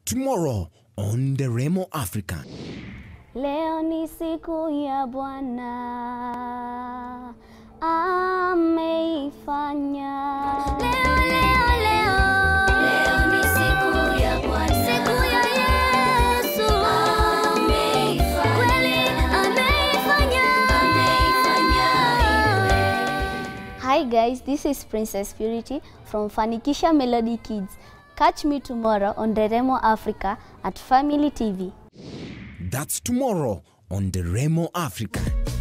Tomorrow on Nderemo Africa. Leo ni siku ya Bwana ameifanya. Leo ni siku ya Bwana, siku ya Yesu ameifanya, kweli ameifanya. Hi guys, this is Princess Purity from Fanikisha Melody Kids. Catch me tomorrow on Nderemo Africa at Family TV. That's tomorrow on Nderemo Africa.